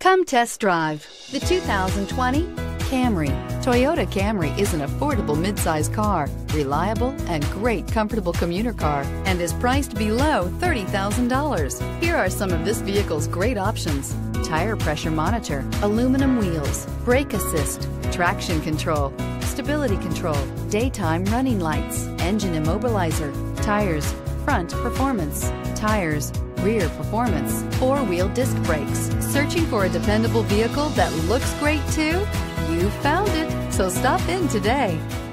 Come test drive the 2020 Camry. Toyota Camry is an affordable midsize car, reliable and great comfortable commuter car, and is priced below $30,000. Here are some of this vehicle's great options: tire pressure monitor, aluminum wheels, brake assist, traction control, stability control, daytime running lights, engine immobilizer, tires, front performance, tires, rear performance, four-wheel disc brakes. Searching for a dependable vehicle that looks great too? You found it, so stop in today.